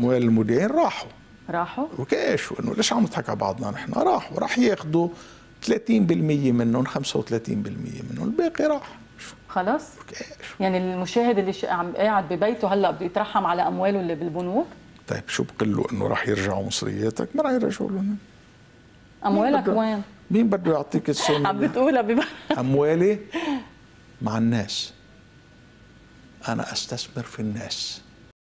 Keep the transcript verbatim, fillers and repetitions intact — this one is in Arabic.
اموال المودعين راحوا راحوا وكاش، وانه ليش عم نضحك على بعضنا نحن؟ راحوا، راح ياخذوا ثلاثين بالمئة منهم، خمسة وثلاثين بالمئة منهم، الباقي راح خلص. وكاش. يعني المشاهد اللي عم قاعد ببيته هلا بده يترحم على امواله اللي بالبنوك. طيب شو بقول له؟ انه راح يرجعوا مصرياتك؟ ما راح يرجعوا لهم. اموالك وين؟ مين بده يعطيك السنة؟ عم بتقولها بب... اموالي مع الناس، انا استثمر في الناس.